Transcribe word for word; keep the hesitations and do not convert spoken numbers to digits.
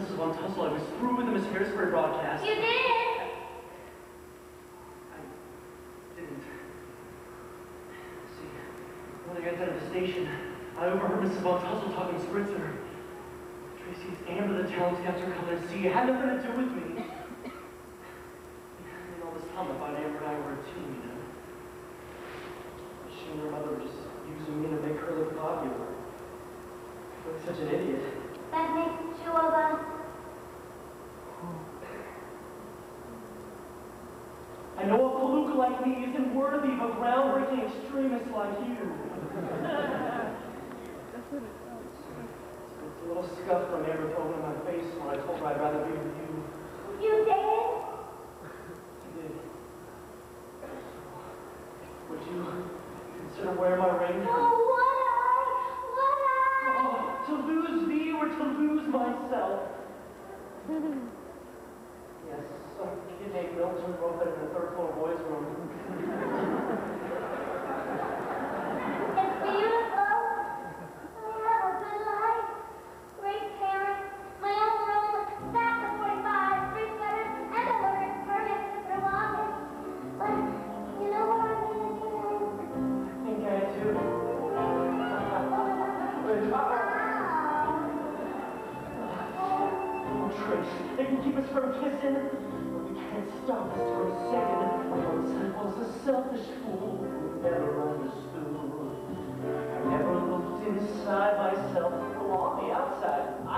Missus Von Tussle. I was through with the Miss Hairspray broadcast. You did? I didn't. See, when I got down to the station, I overheard Missus Von Tussle talking to Spritzer. Tracy's Amber, the talent scouts are coming to see you. It had nothing to do with me. And all this time, I thought Amber and I were a team, you know. She and her mother were just using me to make her look popular. I look such an idiot. That makes two of us. I know a palooka like me isn't worthy of a groundbreaking extremist like you. It's a little scuff from Amber throwing in my face when I told her I'd rather be with you. You did? I did. Would you consider wearing my ring? Oh, would I? Would I? Oh, to lose thee or to lose myself. Yes, some kid named Milton wrote that in the third floor boys' room. It's beautiful. I have a good life. Great parents. My own room. Staff of forty-five. Three sweaters. And a work permit for walking. But you know what I mean? I think I do. Oh, Trace, they can keep us from kissing, but we can't stop us for a second. Once I was a selfish fool who never understood. I never looked inside myself. Oh, on the outside, I